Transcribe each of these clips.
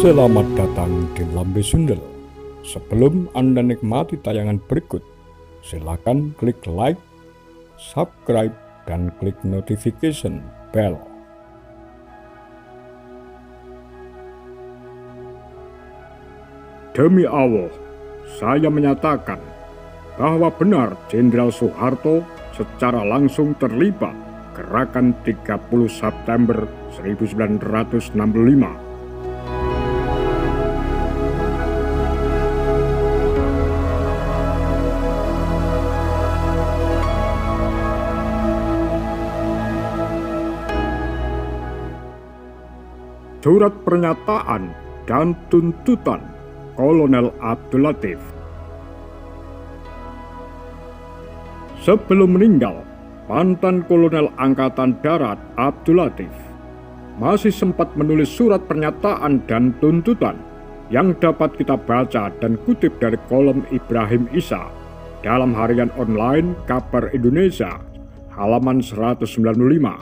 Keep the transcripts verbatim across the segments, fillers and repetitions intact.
Selamat datang di Lambe Sundel. Sebelum Anda nikmati tayangan berikut, silakan klik like, subscribe, dan klik notification bell. Demi Allah, saya menyatakan bahwa benar Jenderal Soeharto secara langsung terlibat gerakan tiga puluh September seribu sembilan ratus enam puluh lima. Surat pernyataan dan tuntutan Kolonel Abdul Latif. Sebelum meninggal, mantan Kolonel Angkatan Darat Abdul Latif masih sempat menulis surat pernyataan dan tuntutan yang dapat kita baca dan kutip dari kolom Ibrahim Isa dalam harian online Kabar Indonesia halaman seratus sembilan puluh lima.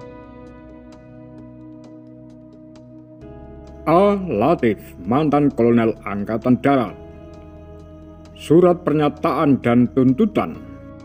A. Latif, mantan Kolonel Angkatan Darat. Surat pernyataan dan tuntutan.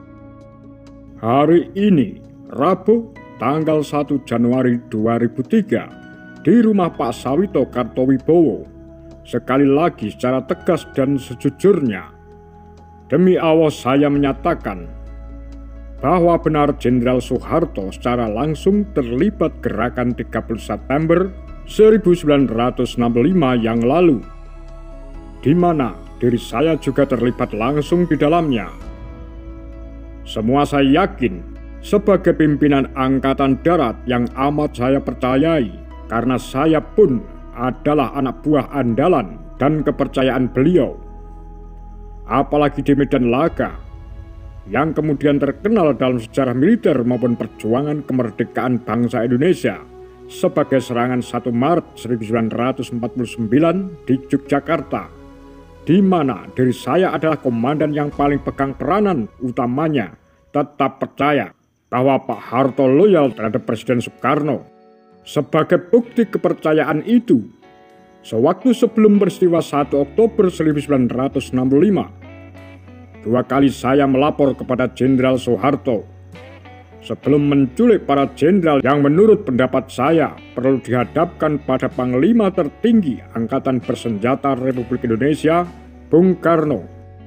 Hari ini, Rabu, tanggal satu Januari dua ribu tiga, di rumah Pak Sawito Kartowibowo, sekali lagi secara tegas dan sejujurnya, demi Allah saya menyatakan bahwa benar Jenderal Soeharto secara langsung terlibat gerakan tiga puluh September seribu sembilan ratus enam puluh lima yang lalu, di mana diri saya juga terlibat langsung di dalamnya. Semua saya yakin sebagai pimpinan Angkatan Darat yang amat saya percayai, karena saya pun adalah anak buah andalan dan kepercayaan beliau. Apalagi di medan laga, yang kemudian terkenal dalam sejarah militer maupun perjuangan kemerdekaan bangsa Indonesia, sebagai serangan satu Maret seribu sembilan ratus empat puluh sembilan di Yogyakarta, di mana diri saya adalah komandan yang paling pegang peranan utamanya, tetap percaya bahwa Pak Harto loyal terhadap Presiden Soekarno. Sebagai bukti kepercayaan itu, sewaktu sebelum peristiwa satu Oktober seribu sembilan ratus enam puluh lima, dua kali saya melapor kepada Jenderal Soeharto sebelum menculik para jenderal yang menurut pendapat saya perlu dihadapkan pada Panglima tertinggi Angkatan Bersenjata Republik Indonesia, Bung Karno.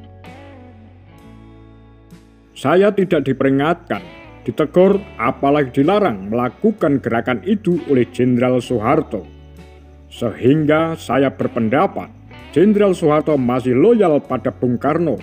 Saya tidak diperingatkan, ditegur, apalagi dilarang melakukan gerakan itu oleh Jenderal Soeharto. Sehingga saya berpendapat Jenderal Soeharto masih loyal pada Bung Karno.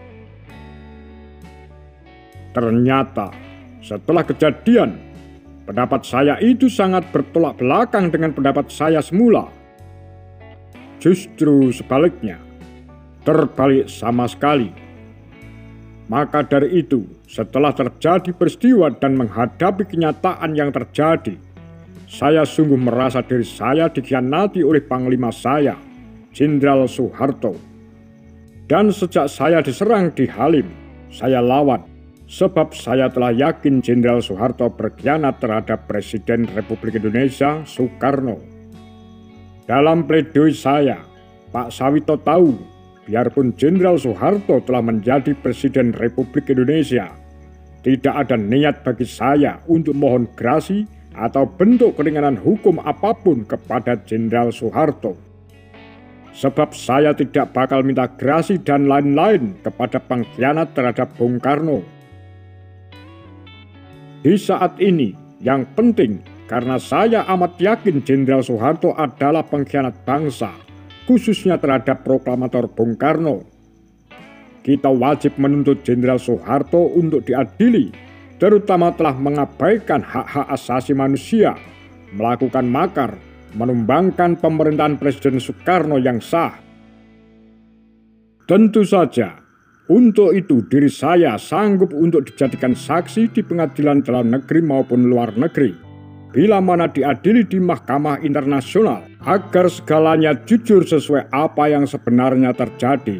Ternyata setelah kejadian, pendapat saya itu sangat bertolak belakang dengan pendapat saya semula. Justru sebaliknya, terbalik sama sekali. Maka dari itu, setelah terjadi peristiwa dan menghadapi kenyataan yang terjadi, saya sungguh merasa diri saya dikhianati oleh Panglima saya, Jenderal Soeharto. Dan sejak saya diserang di Halim, saya lawan. Sebab saya telah yakin Jenderal Soeharto berkhianat terhadap Presiden Republik Indonesia Soekarno. Dalam pledoi saya, Pak Sawito tahu, biarpun Jenderal Soeharto telah menjadi Presiden Republik Indonesia, tidak ada niat bagi saya untuk mohon grasi atau bentuk keringanan hukum apapun kepada Jenderal Soeharto. Sebab saya tidak bakal minta grasi dan lain-lain kepada pengkhianat terhadap Bung Karno. Di saat ini, yang penting karena saya amat yakin Jenderal Soeharto adalah pengkhianat bangsa, khususnya terhadap proklamator Bung Karno. Kita wajib menuntut Jenderal Soeharto untuk diadili, terutama telah mengabaikan hak-hak asasi manusia, melakukan makar, menumbangkan pemerintahan Presiden Soekarno yang sah. Tentu saja, untuk itu diri saya sanggup untuk dijadikan saksi di pengadilan dalam negeri maupun luar negeri, bila mana diadili di Mahkamah Internasional, agar segalanya jujur sesuai apa yang sebenarnya terjadi.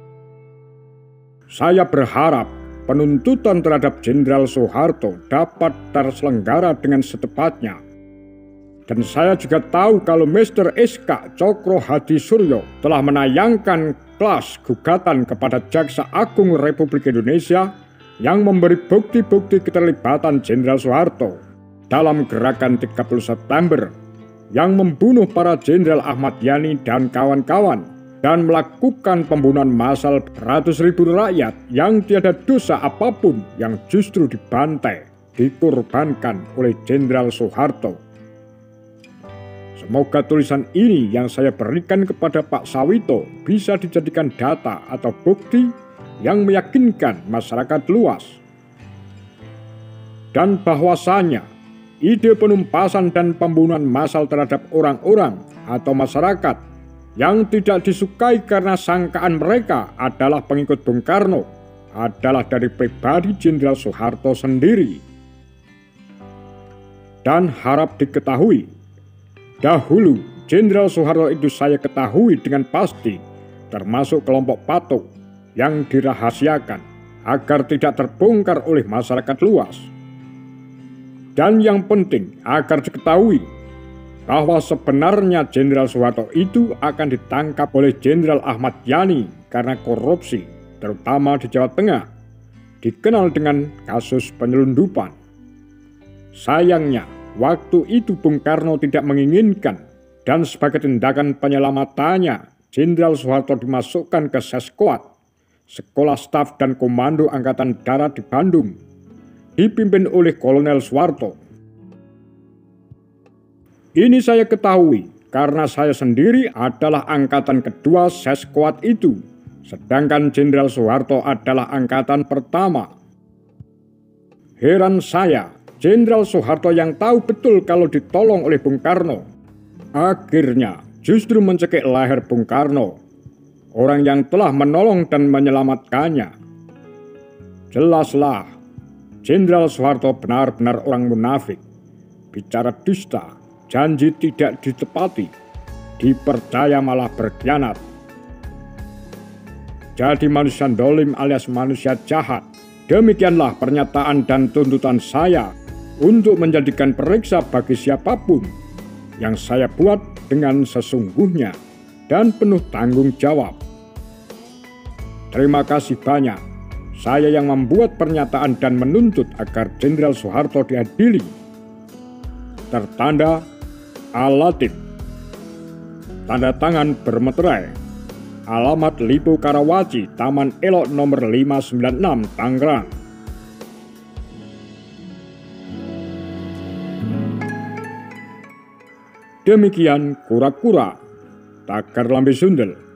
Saya berharap penuntutan terhadap Jenderal Soeharto dapat terselenggara dengan setepatnya. Dan saya juga tahu kalau Mister S K Cokro Hadi Suryo telah menayangkan kelas gugatan kepada Jaksa Agung Republik Indonesia yang memberi bukti-bukti keterlibatan Jenderal Soeharto dalam gerakan tiga puluh September yang membunuh para Jenderal Ahmad Yani dan kawan-kawan dan melakukan pembunuhan massal ratus ribu rakyat yang tiada dosa apapun yang justru dibantai, dikorbankan oleh Jenderal Soeharto. Semoga tulisan ini yang saya berikan kepada Pak Sawito bisa dijadikan data atau bukti yang meyakinkan masyarakat luas. Dan bahwasanya ide penumpasan dan pembunuhan massal terhadap orang-orang atau masyarakat yang tidak disukai karena sangkaan mereka adalah pengikut Bung Karno adalah dari pribadi Jenderal Soeharto sendiri. Dan harap diketahui, dahulu Jenderal Soeharto itu saya ketahui dengan pasti termasuk kelompok Patok yang dirahasiakan agar tidak terbongkar oleh masyarakat luas. Dan yang penting agar diketahui bahwa sebenarnya Jenderal Soeharto itu akan ditangkap oleh Jenderal Ahmad Yani karena korupsi, terutama di Jawa Tengah, dikenal dengan kasus penyelundupan. Sayangnya, waktu itu Bung Karno tidak menginginkan dan sebagai tindakan penyelamatannya, Jenderal Soeharto dimasukkan ke Seskoat, Sekolah Staf dan Komando Angkatan Darat di Bandung, dipimpin oleh Kolonel Soeharto. Ini saya ketahui karena saya sendiri adalah angkatan kedua Seskoat itu, sedangkan Jenderal Soeharto adalah angkatan pertama. Heran saya, Jenderal Soeharto yang tahu betul kalau ditolong oleh Bung Karno, akhirnya justru mencekik leher Bung Karno, orang yang telah menolong dan menyelamatkannya. Jelaslah, Jenderal Soeharto benar-benar orang munafik, bicara dusta, janji tidak ditepati, dipercaya malah berkhianat. Jadi manusia dolim alias manusia jahat. Demikianlah pernyataan dan tuntutan saya untuk menjadikan periksa bagi siapapun yang saya buat dengan sesungguhnya dan penuh tanggung jawab. Terima kasih banyak. Saya yang membuat pernyataan dan menuntut agar Jenderal Soeharto diadili. Tertanda Al-Latif. Tanda tangan bermeterai. Alamat Lipo Karawaci, Taman Elok nomor lima sembilan enam, Tangerang. Demikian kura-kura, tagar lambe sundel.